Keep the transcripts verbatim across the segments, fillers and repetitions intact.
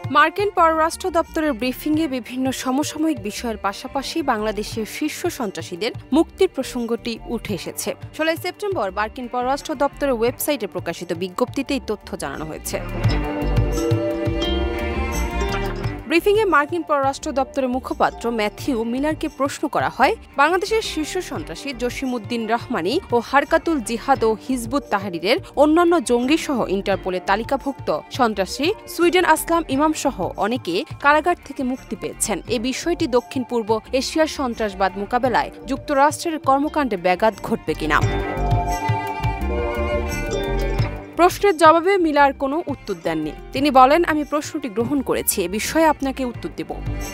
মার্কিন পররাষ্ট্র দপ্তরের ব্রিফিংয়ে বিভিন্ন সমসাময়িক বিষয়ের পাশাপাশি বাংলাদেশের শীর্ষ সন্ত্রাসীদের মুক্তির প্রসঙ্গটি উঠে এসেছে। ষোলোই সেপ্টেম্বর মার্কিন পররাষ্ট্র দপ্তরের ওয়েবসাইটে প্রকাশিত বিজ্ঞপ্তিতে এই তথ্য জানানো হয়েছে। ব্রিফিংয়ে মার্কিন পররাষ্ট্র দপ্তরের মুখপাত্র ম্যাথিউ মিলারকে প্রশ্ন করা হয়, বাংলাদেশের শীর্ষ সন্ত্রাসী জসিমউদ্দিন রহমানি ও হারকাতুল জিহাদ ও হিজবুত তাহরিরের অন্যান্য জঙ্গিসহ ইন্টারপোলের তালিকাভুক্ত সন্ত্রাসী সুইডেন আসলাম ইমাম সহ অনেকে কারাগার থেকে মুক্তি পেয়েছেন। এ বিষয়টি দক্ষিণ পূর্ব এশিয়ার সন্ত্রাসবাদ মোকাবেলায় যুক্তরাষ্ট্রের কর্মকাণ্ডে ব্যাঘাত ঘটবে কিনা। প্রশ্নের জবাবে মিলার কোনো উত্তর দেননি। তিনি বলেন, আমি প্রশ্নটি গ্রহণ করেছি, এ বিষয়ে আপনাকে উত্তর দেব।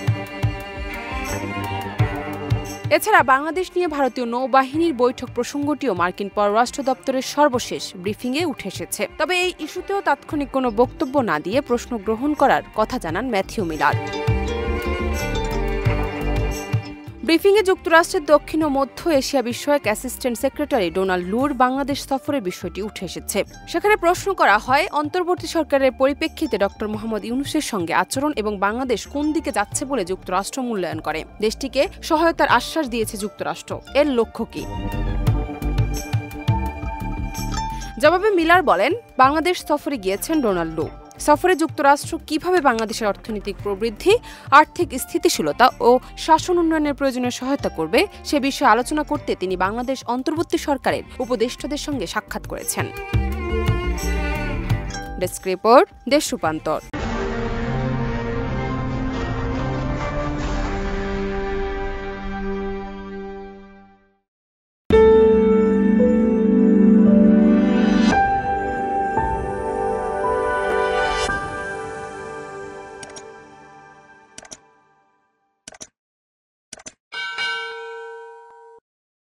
এছাড়া বাংলাদেশ নিয়ে ভারতীয় নৌবাহিনীর বৈঠক প্রসঙ্গটিও মার্কিন পররাষ্ট্র দপ্তরের সর্বশেষ ব্রিফিংয়ে উঠে এসেছে। তবে এই ইস্যুতেও তাৎক্ষণিক কোনো বক্তব্য না দিয়ে প্রশ্ন গ্রহণ করার কথা জানান ম্যাথিউ মিলার। ব্রিফিংয়ে যুক্তরাষ্ট্রের দক্ষিণ ও মধ্য এশিয়া বিষয়ক অ্যাসিস্ট্যান্ট সেক্রেটারি ডোনাল্ড লুর বাংলাদেশ সফরের বিষয়টি উঠে এসেছে। সেখানে প্রশ্ন করা হয়, অন্তর্বর্তী সরকারের পরিপ্রেক্ষিতে ডক্টর মোহাম্মদ ইউনূসের সঙ্গে আচরণ এবং বাংলাদেশ কোন দিকে যাচ্ছে বলে যুক্তরাষ্ট্র মূল্যায়ন করে। দেশটিকে সহায়তার আশ্বাস দিয়েছে যুক্তরাষ্ট্র, এর লক্ষ্য কি? জবাবে মিলার বলেন, বাংলাদেশ সফরে গিয়েছেন ডোনাল্ড লু। সফরে যুক্তরাষ্ট্র কিভাবে বাংলাদেশের অর্থনৈতিক প্রবৃদ্ধি, আর্থিক স্থিতিশীলতা ও শাসন উন্নয়নের প্রয়োজনে সহায়তা করবে সে বিষয়ে আলোচনা করতে তিনি বাংলাদেশ অন্তর্বর্তী সরকারের উপদেষ্টাদের সঙ্গে সাক্ষাৎ করেছেন। ডেস্ক রিপোর্ট, দেশ রূপান্তর।